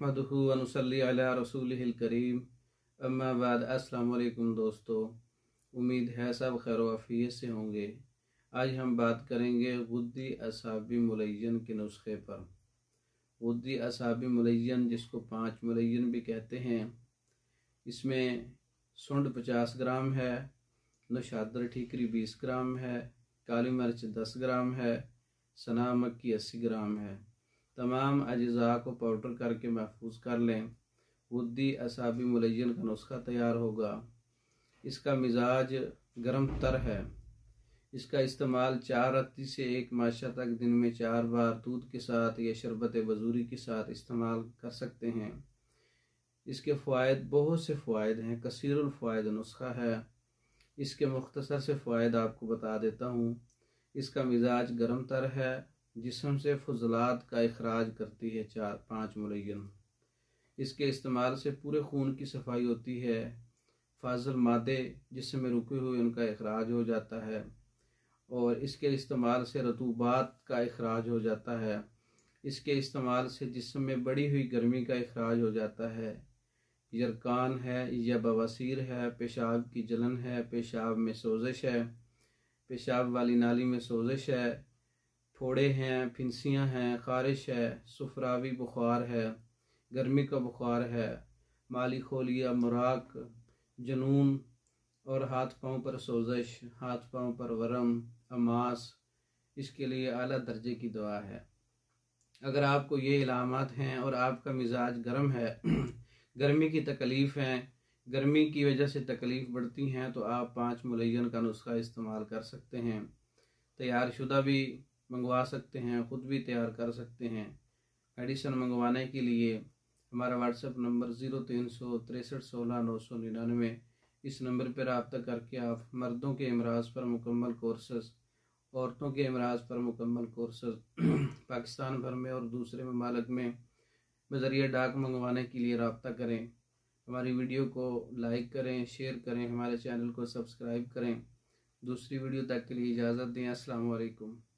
नहमदुहु व नुसल्ली अला रसूलिहिल करीम अम्मा बाद। अस्सलाम वालेकुम दोस्तों, उम्मीद है सब खैर आफियत से होंगे। आज हम बात करेंगे गुद्दी असाबी मुलय्यन के नुस्खे पर। गुद्दी असाबी मुलय्यन, जिसको 5 मुलय्यन भी कहते हैं, इसमें सुंड 50 ग्राम है, नशादर ठीकरी 20 ग्राम है, काली मिर्च 10 ग्राम है, सना मक्की 80 ग्राम है। तमाम अज्जा को पाउडर करके महफूज कर लें। गुद्दी असाबी मुलय्यन का नुस्खा तैयार होगा। इसका मिजाज गर्म तर है। इसका इस्तेमाल 4 रत्ती से 1 माशा तक दिन में 4 बार दूध के साथ या शरबत वजूरी के साथ इस्तेमाल कर सकते हैं। इसके फ़वाइद, बहुत से फ़वाइद हैं, कसीरुल फ़वाइद नुस्खा है। इसके मुख्तसर से फ़वाइद आपको बता देता हूँ। इसका मिजाज गर्म तर है, जिस्म से फजलात का इखराज करती है 4-5 मुलय्यन। इसके इस्तेमाल से पूरे खून की सफाई होती है। फाजल मादे जिस्म में रुके हुए उनका इखराज हो जाता है, और इसके इस्तेमाल से रतूबात का इखराज हो जाता है। इसके इस्तेमाल से जिस्म में बढ़ी हुई गर्मी का इखराज हो जाता है। यरकान है या बवासीर है, पेशाब की जलन है, पेशाब में सोजिश है, पेशाब वाली नाली में सोजिश है, फोड़े हैं, फिंसियाँ हैं, खारिश है, सुफरावी बुखार है, गर्मी का बुखार है, माली खोलिया, मुराक, जनून और हाथ पाँव पर सोजिश, हाथ पाँव पर वरम, अमास, इसके लिए आला दर्जे की दवा है। अगर आपको ये इलामात हैं और आपका मिजाज गर्म है, गर्मी की तकलीफ़ हैं, गर्मी की वजह से तकलीफ़ बढ़ती हैं, तो आप 5 मुलय्यन का नुस्खा इस्तेमाल कर सकते हैं। तैयार शुदा भी मंगवा सकते हैं, ख़ुद भी तैयार कर सकते हैं। मेडिसन मंगवाने के लिए हमारा व्हाट्सएप नंबर 036316 इस नंबर पर रब्ता करके आप मर्दों के अमराज पर मुकम्मल कोर्सेस, औरतों के अमराज पर मुकम्मल कोर्सेस पाकिस्तान भर में और दूसरे ममालिक में बज़रिया डाक मंगवाने के लिए रब्ता करें। हमारी वीडियो को लाइक करें, शेयर करें, हमारे चैनल को सब्सक्राइब करें। दूसरी वीडियो तक के लिए इजाज़त दें। अस्सलाम वालेकुम।